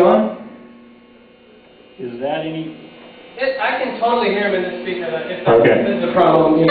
gone? Is that any? I can totally hear him in the speaker. If Okay. that's the problem.